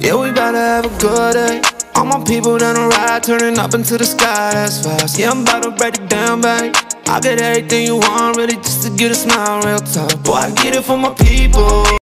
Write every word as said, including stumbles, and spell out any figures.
Yeah, we bout to have a good day. All my people down the ride, turning up into the sky, that's fast. Yeah, I'm about to break it down, babe. I get everything you want, really, just to get a smile real tough. Boy, I get it from my people.